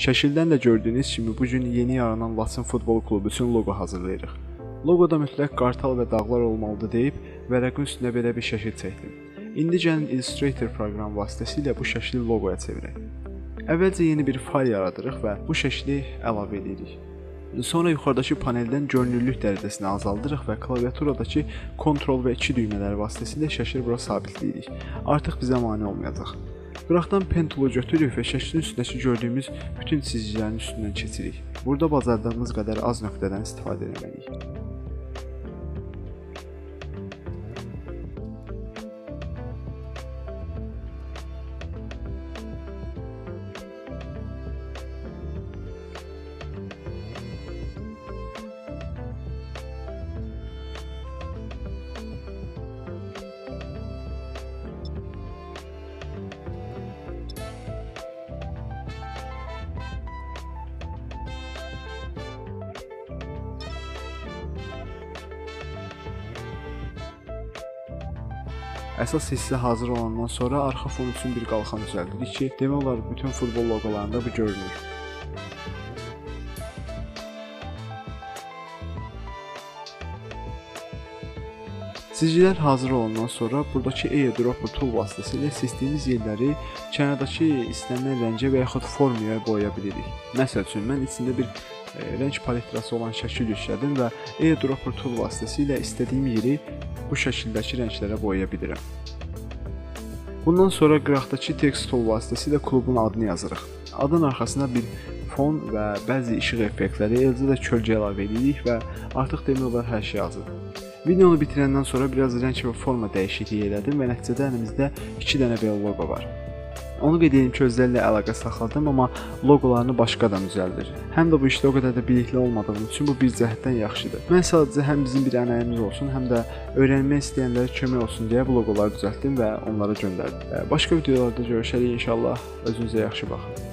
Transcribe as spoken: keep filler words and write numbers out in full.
Şəkildən də gördüyünüz kimi bu gün yeni yaranan Laçın Futbol Klubu üçün loqo hazırlayırıq. Loqoda mütləq qartal və dağlar olmalıdır deyib vərəqin üstünə belə bir şəkil çəkdim. İndi gəlin Illustrator proqramı vasitəsilə bu şəkli loqoya çevirək. Əvvəlcə yeni bir fayl yaradırıq və bu şəkli əlavə edirik. Sonra yuxarıdakı paneldən görünürlük dərəcəsini azaldırıq və klaviaturadakı Ctrl və iki düymələri vasitəsilə şəkli bura sabitləyirik. Artıq bizə mane olmayacaq. Qıraqdan pen toolu götürürük və şəklin üstündəki gördüyümüz bütün çizgilərin üstündən keçirik. Burada bacardığımız qədər az nöqtədən istifadə etməliyik. Əsas hissə hazır olandan sonra arxa fon üçün bir qalxan düzəldirik ki, demək olar bütün futbol loqolarında bu görünür. Çizgilər hazır olandan sonra buradakı Eyedropper tool vasitəsilə seçdiyimiz yerləri kənardakı istənilən rəngə və yaxud formaya boyaya bilirik. Məsəl üçün, mən içində bir e, rəng paletrası olan şəkil yüklədim və Eyedropper tool vasitəsilə istədiyim yeri bu şəkildəki rənglərə boyaya bilirəm. Bundan sonra qıraqdakı text tool vasitəsilə klubun adını yazırıq. Adın arxasına bir fon və bəzi işıq effektləri, eləcə də kölgə əlavə edirik və artıq demək olar hər şey hazırdır. Videonu bitirəndən sonra biraz rəng və forma dəyişikliyi elədim və nəticədə əlimizdə iki dənə belə loqo var. Onu qeyd edeyim ki, özlərlə əlaqə saxladım, amma loqolarını başqa adam düzəldir. Həm də bu işdə o qədər də bilikli olmadığım üçün bu bir cəhətdən yaxşıdır. Mən sadəcə həm bizim bir ənayəmiz olsun, həm də öyrənmək istəyənlərə kömək olsun deyə bu loqoları düzəltdim və onlara göndərdim. Başqa videolarda görüşərik inşallah. Özünüzə yaxşı baxın.